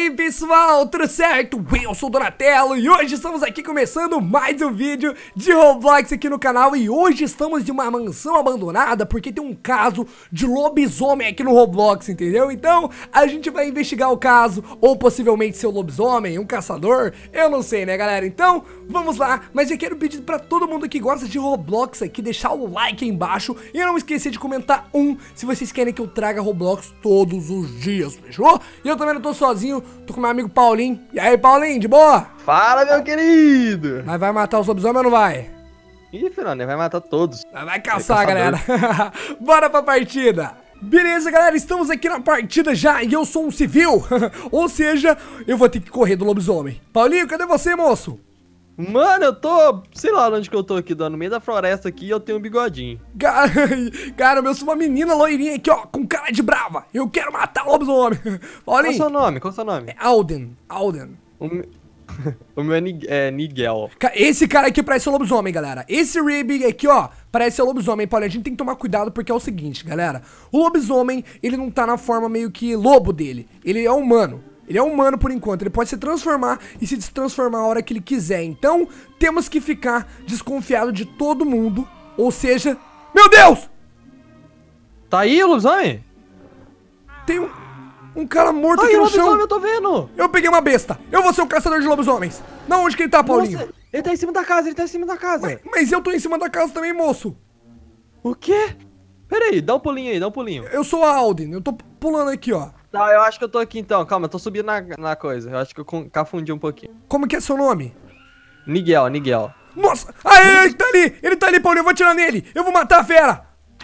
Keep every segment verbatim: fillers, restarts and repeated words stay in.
aí pessoal, tudo certo? Eu sou o Donatello e hoje estamos aqui começando mais um vídeo de Roblox aqui no canal. E hoje estamos de uma mansão abandonada porque tem um caso de lobisomem aqui no Roblox, entendeu? Então a gente vai investigar o caso, ou possivelmente ser um lobisomem, um caçador, eu não sei, né galera? Então vamos lá, mas eu quero pedir pra todo mundo que gosta de Roblox aqui deixar o like aí embaixo e não esquecer de comentar um se vocês querem que eu traga Roblox todos os dias, fechou? E eu também não tô sozinho, tô com meu amigo Paulinho. E aí, Paulinho, de boa? Fala, meu querido! Mas vai matar os lobisomens ou não vai? Ih, Fernando, vai matar todos. Vai caçar, galera. Bora pra partida. Beleza, galera, estamos aqui na partida já e eu sou um civil. Ou seja, eu vou ter que correr do lobisomem. Paulinho, cadê você, moço? Mano, eu tô... sei lá onde que eu tô aqui, no meio da floresta aqui e eu tenho um bigodinho. Cara, cara, eu sou uma menina loirinha aqui, ó, com cara de brava. Eu quero matar o lobisomem. Paulinho. Qual é o seu nome? Qual é o seu nome? É Alden, Alden. O, me... o meu é, Nig... é Nigel. Esse cara aqui parece o lobisomem, galera. Esse Rib aqui, ó, parece o lobisomem. Paulinho, a gente tem que tomar cuidado porque é o seguinte, galera. O lobisomem, ele não tá na forma meio que lobo dele. Ele é humano. Ele é humano por enquanto, ele pode se transformar e se destransformar a hora que ele quiser. Então, temos que ficar desconfiado de todo mundo. Ou seja... Meu Deus! Tá aí o lobisomem? Tem um, um cara morto Ai, aqui no lobisomem, chão. eu tô vendo! Eu peguei uma besta. Eu vou ser o caçador de lobisomens. Não, onde que ele tá, Paulinho? Nossa, ele tá em cima da casa, ele tá em cima da casa. Mas, mas eu tô em cima da casa também, moço. O quê? Pera aí, dá um pulinho aí, dá um pulinho. Eu sou a Alden, eu tô pulando aqui, ó. Tá, eu acho que eu tô aqui então. Calma, eu tô subindo na, na coisa. Eu acho que eu cafundi um pouquinho. Como que é seu nome? Nigel, Nigel. Nossa! Aê, ele tá ali! Ele tá ali, Paulinho, eu vou atirar nele! Eu vou matar a fera!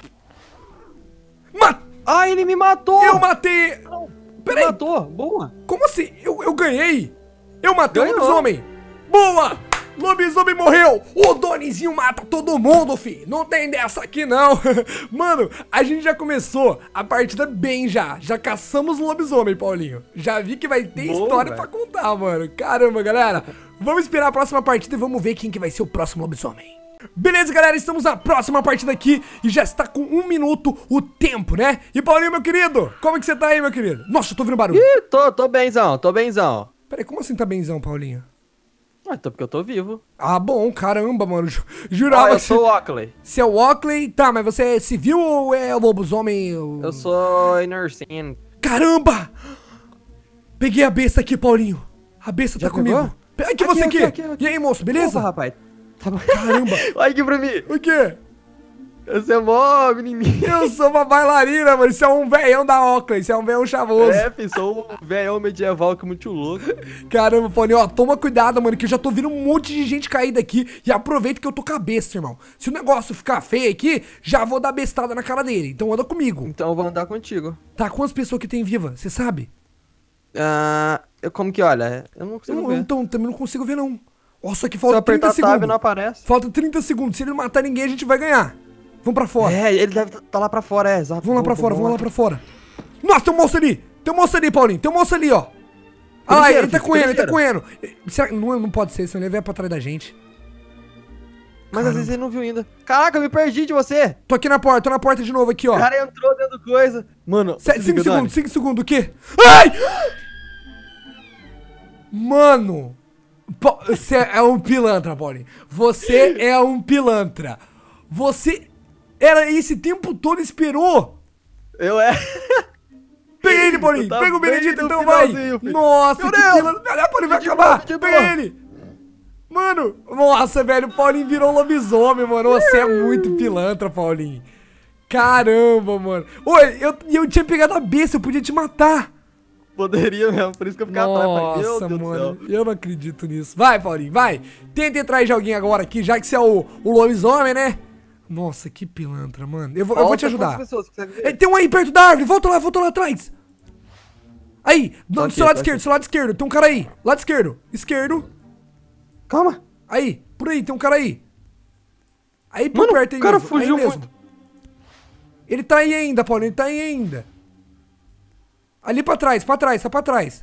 Ma Ah, ele me matou! Eu matei! Peraí! Matou, boa! Como assim? Eu, eu ganhei! Eu matei o Ganhou. lobisomem! Boa! Lobisomem morreu! O Donizinho mata todo mundo, fi! Não tem dessa aqui, não! Mano, a gente já começou a partida bem já. Já caçamos o lobisomem, Paulinho. Já vi que vai ter Boa, história véio. pra contar, mano. Caramba, galera. Vamos esperar a próxima partida e vamos ver quem que vai ser o próximo lobisomem. Beleza, galera, estamos na próxima partida aqui e já está com um minuto o tempo, né? E Paulinho, meu querido, como que você tá aí, meu querido? Nossa, eu tô ouvindo barulho. Ih, tô, tô benzão, tô benzão. Peraí, como assim tá benzão, Paulinho? Ah, tô porque eu tô vivo. Ah, bom, caramba, mano. Ju- Jurava Ah, eu que sou o Oakley. você é o Oakley. Tá, mas você é civil ou é lobisomem? Eu sou Innocent. Caramba! Peguei a besta aqui, Paulinho. A besta Já tá comigo. pegou? Pe- Aqui, Aqui, você aqui, aqui. aqui, aqui. E aí, moço, beleza? Opa, rapaz. Tá bom. Caramba. Olha aqui pra mim. O quê? Você é mó menininho. Eu sou uma bailarina, mano. Isso é um velhão da Oakley. Isso é um velhão chavoso. É, filho, sou um velhão medieval que é muito louco. Caramba, Paulinho, ó, toma cuidado, mano, que eu já tô vendo um monte de gente caída aqui. E aproveita que eu tô com a besta, irmão. Se o negócio ficar feio aqui, já vou dar bestada na cara dele. Então anda comigo. Então eu vou andar contigo. Tá, quantas pessoas que tem viva, você sabe? Ah, eu como que olha? Eu não Eu consigo não, ver. então, também não consigo ver, não. Ó, só que Se eu falta apertar trinta tab segundos. não aparece. Falta trinta segundos. Se ele não matar ninguém, a gente vai ganhar. Vamos pra fora. É, ele deve estar lá pra fora, é, exato. Vamos lá pra Vou- fora, vou vamos lá pra fora. Nossa, tem um monstro ali. Tem um monstro ali, Paulinho. Tem um monstro ali, ó. Ah lá, Ligeiro, ele tá filho, correndo, ele tá ligeiro. correndo. Será que não, não pode ser, senão ele vai pra trás da gente. Mas Caramba. às vezes ele não viu ainda. Caraca, eu me perdi de você. Tô aqui na porta, tô na porta de novo aqui, ó. O cara entrou dentro do coisa. Mano, Sete, se cinco liga, Dani. segundos, cinco segundos, o quê? Ai! Mano! Po- Você é um pilantra, Paulinho. Você é um pilantra. Você era esse tempo todo esperou. Eu é. Pega ele, Paulinho. Eu tava Pega o bem Benedito, no então vai. finalzinho, filho. Nossa, Meu que Deus. pilantra. Olha, Paulinho, vai De acabar. boa, de Pega boa. ele. Mano, nossa, velho, o Paulinho virou um lobisomem, mano. Você é muito pilantra, Paulinho. Caramba, mano. Oi, eu, eu tinha pegado a besta, eu podia te matar. Poderia mesmo, por isso que eu ficava atrás. Meu Nossa, Deus do mano, céu. eu não acredito nisso. Vai, Paulinho, vai. Tenta ir atrás de alguém agora aqui, já que você é o, o lobisomem, né? Nossa, que pilantra, mano. Eu vou, eu vou te Falta ajudar. quantas pessoas que você É, vê? tem um aí perto da árvore, volta lá, volta lá atrás. Aí, do, Tô do aqui, seu lado tô esquerdo, aqui. seu lado esquerdo, tem um cara aí. Lado esquerdo, esquerdo. Calma. Aí, por aí, tem um cara aí. Aí por Mano, perto aí o cara mesmo, fugiu aí mesmo. muito. Ele tá aí ainda, Paulinho, ele tá aí ainda. Ali pra trás, pra trás, tá pra trás.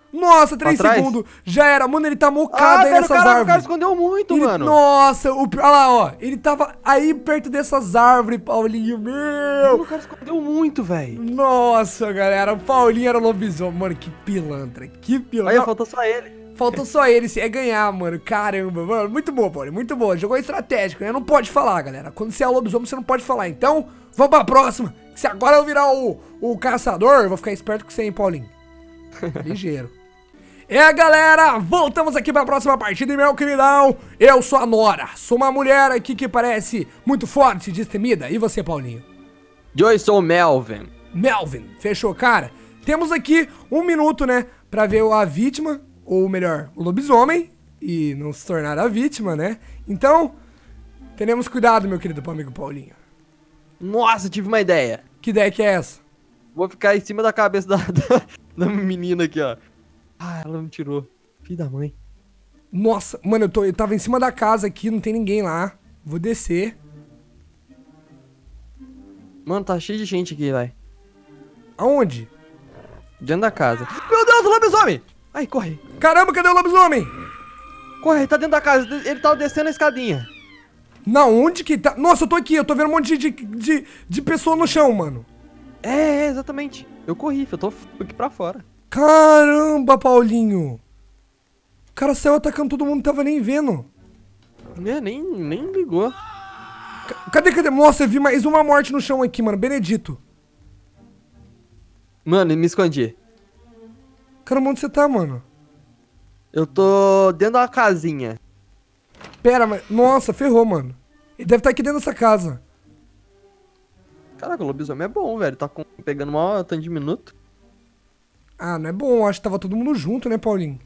Nossa, três Pra trás? segundos. Já era. Mano, ele tá Ah, mocado aí velho, o nessas cara, o cara árvores. escondeu muito, Ele- mano. Nossa, o, olha lá, ó. Ele tava aí perto dessas árvores, Paulinho. Mano, o Meu. cara escondeu muito, velho. Nossa, galera. O Paulinho era lobisomem. Mano, que pilantra. Que pilantra. Aí faltou só ele. Faltou só ele, se é ganhar, mano. Caramba, mano. Muito boa, Paulinho. Muito boa. Jogou estratégico, né? Não pode falar, galera. Quando você é lobisomem, você não pode falar. Então, vamos pra próxima. Se agora eu virar o, o caçador, eu vou ficar esperto com você, hein, Paulinho. Ligeiro. É, galera, voltamos aqui pra próxima partida, e meu queridão, eu sou a Nora, sou uma mulher aqui que parece muito forte e destemida, e você, Paulinho? Eu sou o Melvin. Melvin, fechou, cara? Temos aqui um minuto, né, pra ver a vítima, ou melhor, o lobisomem, e não se tornar a vítima, né? Então, tenhamos cuidado, meu querido amigo Paulinho. Nossa, tive uma ideia. Que ideia que é essa? Vou ficar em cima da cabeça da, da, da menina aqui, ó. Ah, ela me tirou. Filho da mãe. Nossa, mano, eu, tô, eu tava em cima da casa aqui, não tem ninguém lá. Vou descer. Mano, tá cheio de gente aqui, vai. Aonde? Dentro da casa. Meu Deus, o lobisomem! Ai, corre. Caramba, cadê o lobisomem? Corre, ele tá dentro da casa. Ele tá descendo a escadinha. Não, onde que tá? Nossa, eu tô aqui, eu tô vendo um monte de, de, de pessoa no chão, mano. É, é, exatamente. Eu corri, eu tô aqui pra fora. Caramba, Paulinho. O cara saiu atacando todo mundo, não tava nem vendo. É, nem, nem ligou. C- Cadê, cadê? Nossa, eu vi mais uma morte no chão aqui, mano. Benedito. Mano, me escondi. Caramba, onde você tá, mano? Eu tô dentro da casinha. Pera, mas... Nossa, ferrou, mano. Ele deve estar aqui dentro dessa casa. Caraca, o lobisomem é bom, velho. Tá com- pegando maior tanto de minuto. Ah, não é bom. Acho que tava todo mundo junto, né, Paulinho?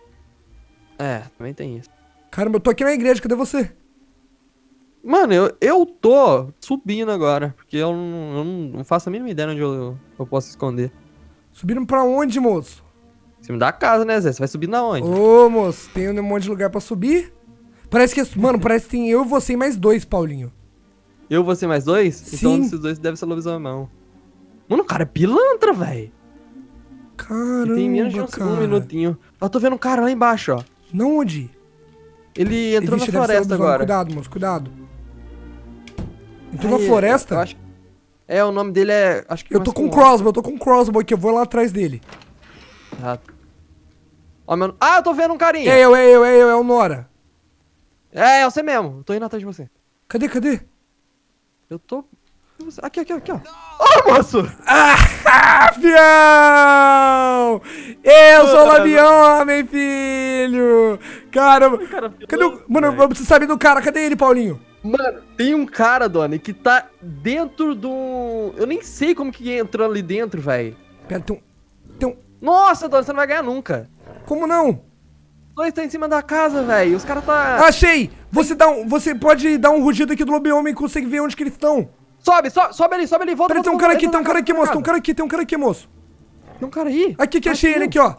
É, também tem isso. Caramba, eu tô aqui na igreja. Cadê você? Mano, eu, eu tô subindo agora. Porque eu não, eu não faço a mínima ideia onde eu, eu posso esconder. Subiram pra onde, moço? Em cima da casa, né, Zé? Você vai subir na onde? Ô, moço, tem um monte de lugar pra subir? Parece que... Mano, parece que tem eu e você e mais dois, Paulinho. Eu, você mais dois? Sim. Então esses dois devem ser lobisomem. Mano, o cara é pilantra, velho. Caramba, Tem menos de um, cara. um minutinho. Eu tô vendo um cara lá embaixo, ó. Não onde? Ele entrou Vixe, na deve ser floresta lobisomem. agora. Cuidado, moço, cuidado. Entrou Aí, na floresta? Eu acho... É, o nome dele é... Acho que Eu tô começa com crossbow, eu tô com crossbow aqui, eu vou lá atrás dele. Ah, ó, meu... ah, eu tô vendo um carinha. É eu, é eu, é eu, é o Nora. É, é você mesmo. Eu tô indo atrás de você. Cadê, cadê? Eu tô... Aqui, aqui, aqui, ó. Ô, moço! Ah, fião! Eu sou o Labião, homem, filho! Caramba! Cara, Cadê o... Mano, eu preciso saber do cara, cadê ele, Paulinho? Mano, tem um cara, Doni, que tá dentro do... Eu nem sei como que entrou ali dentro, velho. Pera, tem um... Tem um... Nossa, Doni, você não vai ganhar nunca. Como não? Os dois tá em cima da casa, velho. Os caras tá... Achei! Você, dá um... Você pode dar um rugido aqui do Lobisomem e consegue ver onde que eles estão. Sobe, sobe, sobe ali, sobe ali. Volta, Peraí, tem um volta, cara volta, aqui, entra tem um na cara casa, aqui, entra na moço, tem um casa. cara aqui, tem um cara aqui, moço. Tem um cara aí. Aqui que Ah, achei tem ele um. aqui, ó.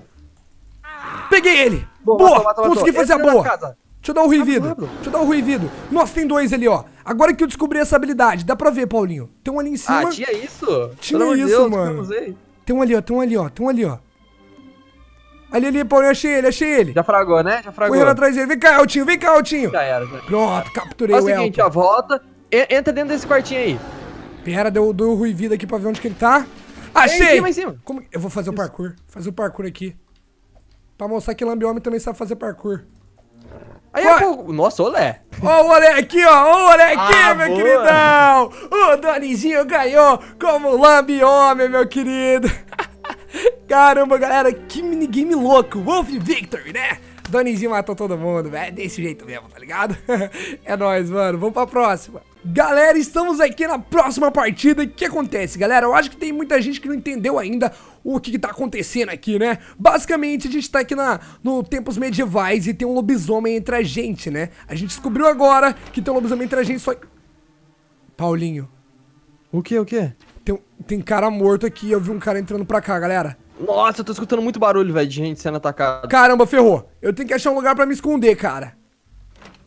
Peguei ele! Boa, Boa! matou, matou, Consegui matou. fazer a Entra na boa! casa. Deixa eu dar o ruivido. Rápido, rápido. Deixa eu dar o ruivido. Nossa, tem dois ali, ó. Agora que eu descobri essa habilidade, dá pra ver, Paulinho. Tem um ali em cima. Ah, tinha isso? Tinha Pelo amor de isso, Deus, mano. que eu usei. Tem um ali, ó. Tem um ali, ó. Tem um ali, ó. Ali, ali, Paulinho. Achei ele, achei ele. Já fragou, né? Já fragou. Correndo atrás dele. Vem cá, Altinho. Vem cá, Altinho. Já era. Já. Pronto, capturei Faz o o seguinte, Elton. ó, volta. E- entra dentro desse quartinho aí. Pera, deu, deu o ruivido aqui pra ver onde que ele tá. É Achei! em cima, em cima. Como... Eu vou fazer o parkour. Fazer o parkour aqui. Pra mostrar que Lambiomem também sabe fazer parkour. Aí, Ué. pô, nossa, olé. Ó o olé aqui, ó. Ó o olé aqui, Ah, meu boa. queridão. O Donizinho ganhou como Lambiomem, meu querido. Caramba, galera. Que minigame louco. Wolf Victory, né? Donizinho matou todo mundo, velho. É desse jeito mesmo, tá ligado? É nóis, mano. Vamos pra próxima. Galera, estamos aqui na próxima partida. O que acontece, galera? Eu acho que tem muita gente que não entendeu ainda o que, que tá acontecendo aqui, né? Basicamente, a gente tá aqui na, no tempos medievais e tem um lobisomem entre a gente, né? A gente descobriu agora que tem um lobisomem entre a gente, só... Paulinho, O que, o que? tem, um- tem cara morto aqui. Eu vi um cara entrando pra cá, galera. Nossa, eu tô escutando muito barulho, velho, de gente sendo atacada. Caramba, ferrou. Eu tenho que achar um lugar pra me esconder, cara.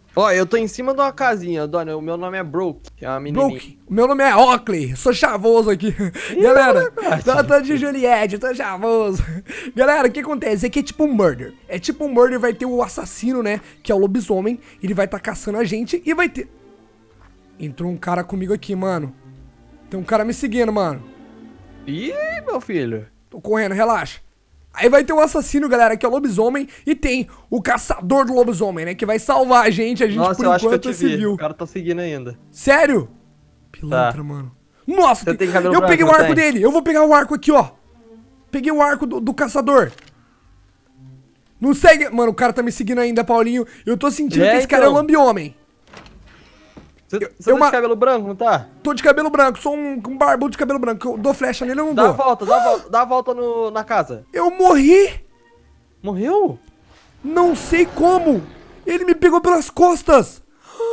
Ó, eu tô em cima de uma casinha, dona. O meu nome é Broke, é uma menininha. Broke. O meu nome é Oakley, sou chavoso aqui. Galera, tô, tô de Juliette, tô chavoso. Galera, o que acontece? Aqui é tipo um murder. É tipo um murder, vai ter o assassino, né? Que é o lobisomem. Ele vai tá caçando a gente e vai ter... Entrou um cara comigo aqui, mano. Tem um cara me seguindo, mano. Ih, meu filho. Tô correndo, relaxa. Aí vai ter o assassino, galera, que é o lobisomem. E tem o caçador do lobisomem, né? Que vai salvar a gente. A gente, Nossa, por eu acho que eu enquanto, te é civil. vi. O cara tá seguindo ainda. Sério? Pilantra, Tá. mano. Nossa, Você tem... tem cabelo eu branco, peguei o não arco tem? dele. Eu vou pegar o arco aqui, ó. Peguei o arco do, do caçador. Não segue... Mano, o cara tá me seguindo ainda, Paulinho. Eu tô sentindo É, que esse cara é um então. lambi-homem. Você Eu- você eu tá ma- de cabelo branco, não tá? Tô de cabelo branco. Sou um, um barbudo de cabelo branco. Eu dou flecha nele, eu não Dá a dou. volta, dá a volta, dá a volta no, na casa. Eu morri. Morreu? Não sei como. Ele me pegou pelas costas.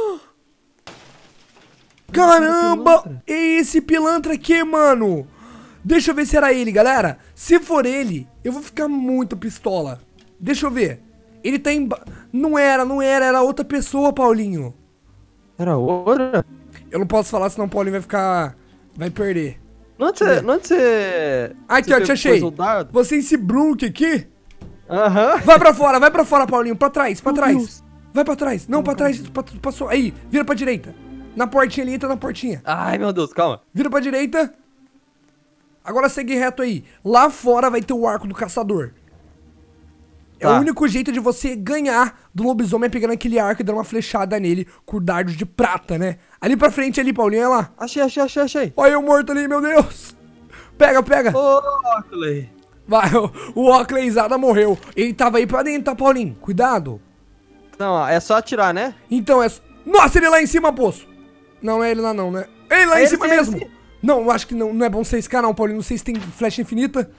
Caramba. pilantra. É esse pilantra aqui, mano. Deixa eu ver se era ele, galera. Se for ele, eu vou ficar muito pistola. Deixa eu ver. Ele tá em... Não era, não era. Era outra pessoa, Paulinho. Era outra? Eu não posso falar, senão o Paulinho vai ficar... Vai perder. Não de você... Não de você... Aqui, você ó, te pegou- achei. pôs o dado? Você esse Brook aqui... Aham. Vai pra fora, vai pra fora, Paulinho. Pra trás, pra Meu trás. Deus. Vai pra trás. Não, pra trás. pra- Passou. Aí, vira pra direita. Na portinha ali, entra na portinha. Ai, meu Deus, calma. Vira pra direita. Agora segue reto aí. Lá fora vai ter o arco do caçador. É Tá. o único jeito de você ganhar do lobisomem é pegando aquele arco e dando uma flechada nele com dardos de prata, né? Ali pra frente, ali, Paulinho, olha lá. Achei, achei, achei, achei. Olha eu morto ali, meu Deus. Pega, pega. Ô, Oakley. Vai, o, o Oakleyzada morreu. Ele tava aí pra dentro, tá, Paulinho? Cuidado. Não, ó, é só atirar, né? Então é... Nossa, ele lá em cima, poço. Não, é ele lá não, né? Ele lá É em ele cima sim, ele mesmo. sim. Não, eu acho que não, não é bom você iscar não, Paulinho. Não sei se tem flecha infinita.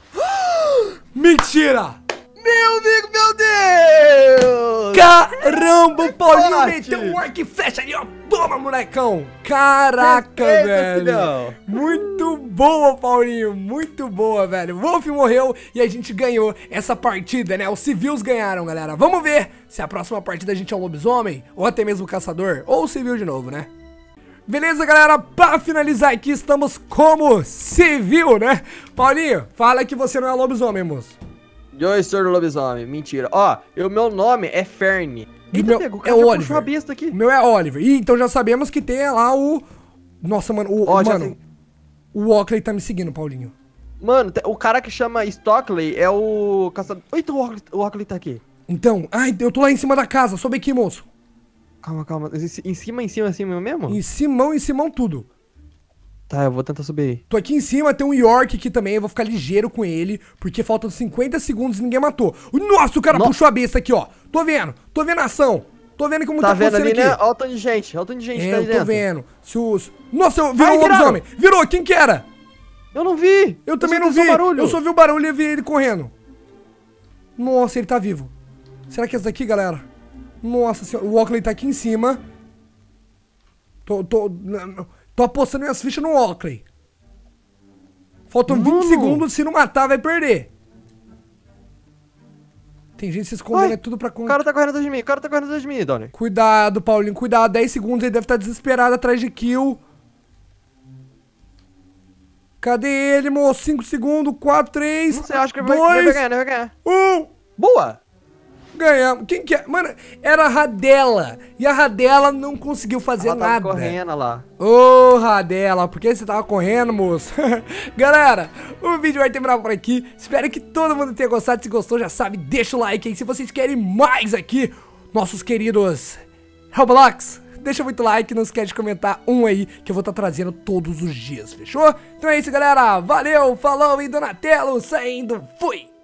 Mentira! Meu amigo, meu Deus! Caramba, o Paulinho Bate. meteu um arco e flecha ali, ó. Toma, molecão. Caraca, Respeita, velho. filhão. Muito boa, Paulinho. Muito boa, velho. O Wolf morreu e a gente ganhou essa partida, né? Os civis ganharam, galera. Vamos ver se a próxima partida a gente é um lobisomem ou até mesmo o caçador ou o civil de novo, né? Beleza, galera? Pra finalizar aqui, estamos como civil, né? Paulinho, fala que você não é lobisomem, moço. Eu sou do lobisomem, mentira. Ó, o meu nome é Ferne. E o Eita, meu pegou, o é cara já Oliver. puxou a besta aqui. O meu é Oliver. Ih, então já sabemos que tem lá o... Nossa, mano, o, Ó, já mano, tem- o Oakley tá me seguindo, Paulinho. Mano, te- o cara que chama Stockley é o caçador... Eita, o Oakley, o Oakley tá aqui. Então, ai, eu tô lá em cima da casa, sobe aqui, moço. Calma, calma. Em cima, em cima, em cima mesmo? Em Simão, em Simão, tudo. Tá, eu vou tentar subir aí. Tô aqui em cima, tem um York aqui também, eu vou ficar ligeiro com ele, porque faltam cinquenta segundos e ninguém matou. Nossa, o cara No- puxou a besta aqui, ó. Tô vendo, tô vendo a ação. Tô vendo que muita Tá vendo coceira ali, aqui. né? Olha o tanto de gente, olha o tanto de gente que É, tá aí eu tô dentro. vendo. Se os... Nossa, eu- virou Ai, um viraram. lobisomem. Virou, quem que era? Eu não vi! Eu também só não vi vi. só barulho. Eu só vi o barulho e vi ele correndo. Nossa, ele tá vivo. Será que é esse daqui, galera? Nossa senhora, o Oakley tá aqui em cima. Tô, tô, tô apostando minhas fichas no Oakley. Faltam Mano. vinte segundos, se não matar vai perder. Tem gente se escondendo, Ai, é tudo pra... O cara tá correndo atrás de mim, o cara tá correndo atrás de mim, Donnie. Cuidado, Paulinho, cuidado. dez segundos, ele deve estar desesperado atrás de kill. Cadê ele, moço? cinco segundos, quatro, três, Não sei, acho que ele vai, ele vai dois, ganhar, ele vai ganhar. um... Boa! Ganhamos. Quem que é? Mano, era a Radela. E a Radela não conseguiu fazer Ela tava nada. correndo lá. Ô, Radela, por que você tava correndo, moço? Galera, o vídeo vai terminar por aqui. Espero que todo mundo tenha gostado. Se gostou, já sabe, deixa o like aí. Se vocês querem mais aqui, nossos queridos Roblox, deixa muito like. Não esquece de comentar um aí, que eu vou estar trazendo todos os dias, fechou? Então é isso, galera. Valeu, falou e Donatello saindo. Fui!